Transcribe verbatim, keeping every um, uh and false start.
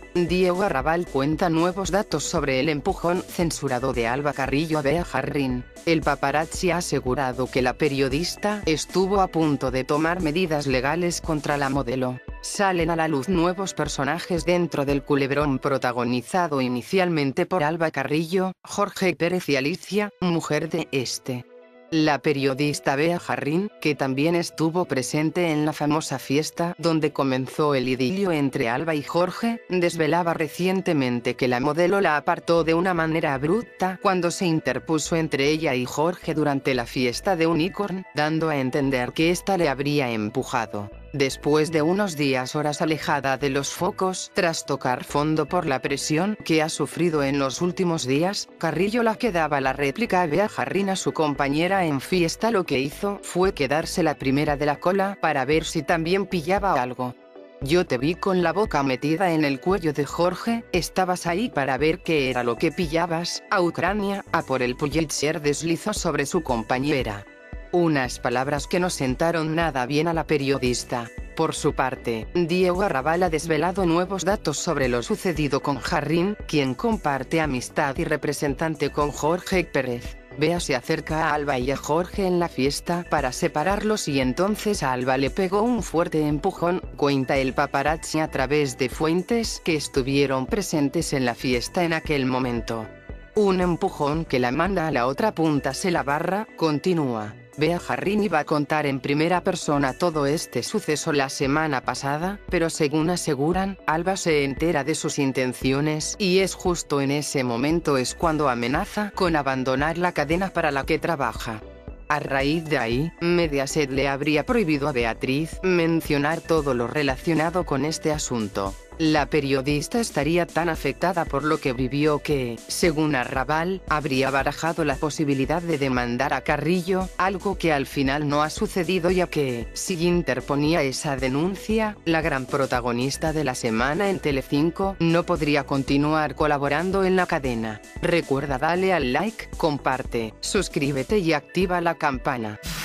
Diego Arrabal cuenta nuevos datos sobre el empujón censurado de Alba Carrillo a Bea Jarrín. El paparazzi ha asegurado que la periodista estuvo a punto de tomar medidas legales contra la modelo. Salen a la luz nuevos personajes dentro del culebrón protagonizado inicialmente por Alba Carrillo, Jorge Pérez y Alicia, mujer de este. La periodista Bea Jarrín, que también estuvo presente en la famosa fiesta donde comenzó el idilio entre Alba y Jorge, desvelaba recientemente que la modelo la apartó de una manera abrupta cuando se interpuso entre ella y Jorge durante la fiesta de Unicorn, dando a entender que ésta le habría empujado. Después de unos días horas alejada de los focos, tras tocar fondo por la presión que ha sufrido en los últimos días, Carrillo la que daba la réplica a Bea Jarrín a su compañera en fiesta lo que hizo fue quedarse la primera de la cola para ver si también pillaba algo. Yo te vi con la boca metida en el cuello de Jorge, estabas ahí para ver qué era lo que pillabas. A Ucrania, a por el Pulitzer deslizó sobre su compañera. Unas palabras que no sentaron nada bien a la periodista. Por su parte, Diego Arrabal ha desvelado nuevos datos sobre lo sucedido con Jarrín, quien comparte amistad y representante con Jorge Pérez. Bea se acerca a Alba y a Jorge en la fiesta para separarlos y entonces a Alba le pegó un fuerte empujón, cuenta el paparazzi a través de fuentes que estuvieron presentes en la fiesta en aquel momento. Un empujón que la manda a la otra punta se la barra, continúa. Bea Jarrín iba a contar en primera persona todo este suceso la semana pasada, pero según aseguran, Alba se entera de sus intenciones y es justo en ese momento es cuando amenaza con abandonar la cadena para la que trabaja. A raíz de ahí, Mediaset le habría prohibido a Beatriz mencionar todo lo relacionado con este asunto. La periodista estaría tan afectada por lo que vivió que, según Arrabal, habría barajado la posibilidad de demandar a Carrillo, algo que al final no ha sucedido ya que, si interponía esa denuncia, la gran protagonista de la semana en Telecinco no podría continuar colaborando en la cadena. Recuerda darle al like, comparte, suscríbete y activa la campana.